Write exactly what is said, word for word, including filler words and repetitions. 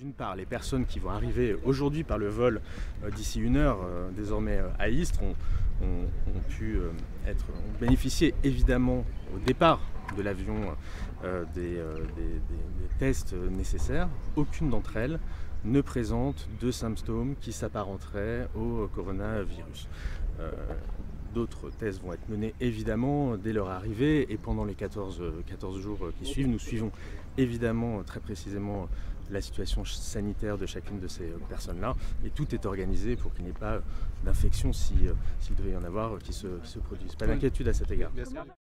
D'une part, les personnes qui vont arriver aujourd'hui par le vol euh, d'ici une heure, euh, désormais euh, à Istres, ont, ont, ont pu euh, être, ont bénéficié évidemment au départ de l'avion euh, des, euh, des, des, des tests nécessaires. Aucune d'entre elles ne présente de symptômes qui s'apparenteraient au coronavirus. Euh, D'autres tests vont être menés évidemment dès leur arrivée et pendant les quatorze, quatorze jours qui suivent. Nous suivons évidemment très précisément la situation sanitaire de chacune de ces personnes-là et tout est organisé pour qu'il n'y ait pas d'infection si, s'il devait y en avoir qui se, qui se produisent. Pas d'inquiétude à cet égard.